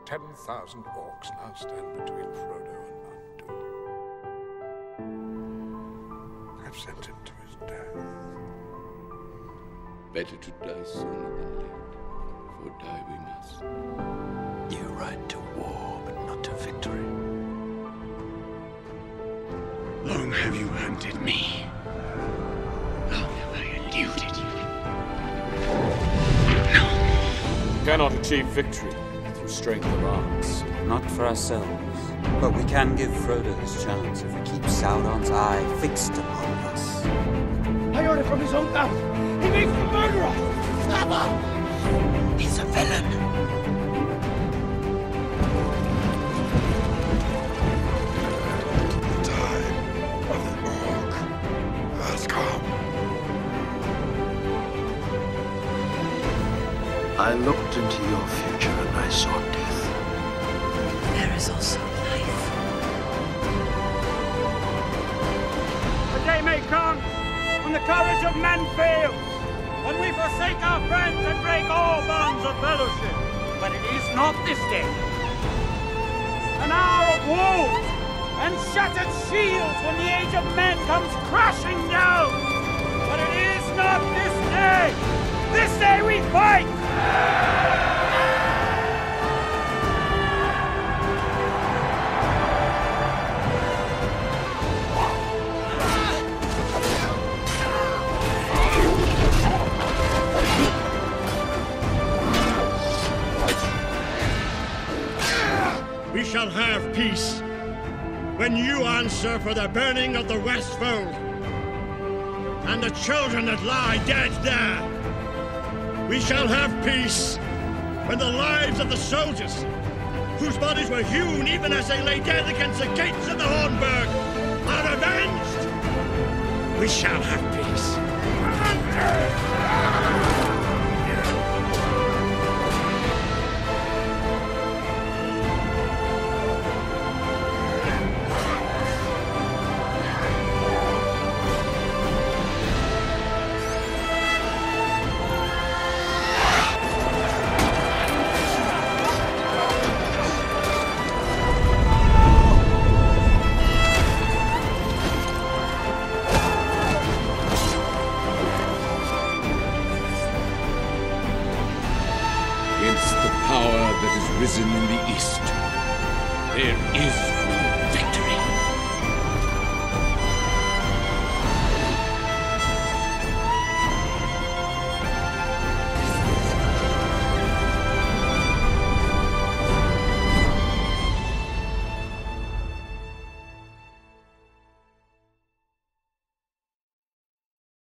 10,000 orcs now stand between Frodo and Mount Doom. I've sent him to his death. Better to die sooner than late, for die we must. You ride to war, but not to victory. Long have you hunted me. Long have I eluded you. No. We cannot achieve victory through strength of arms. Not for ourselves, but we can give Frodo his chance if we keep Sauron's eye fixed upon us. I heard it from his own mouth. He makes the murderer! Never! He's a villain. The time of the orc has come. I looked into your future and I saw death. There is also life. The day may come when the courage of men fails, when we forsake our friends and break all bonds of fellowship. But it is not this day. An hour of wounds and shattered shields when the age of men comes crashing down. But it is not this day. This day we fight! We shall have peace when you answer for the burning of the Westfold and the children that lie dead there. We shall have peace when the lives of the soldiers, whose bodies were hewn even as they lay dead against the gates of the Hornburg, are avenged. We shall have peace. Against the power that has risen in the east, there is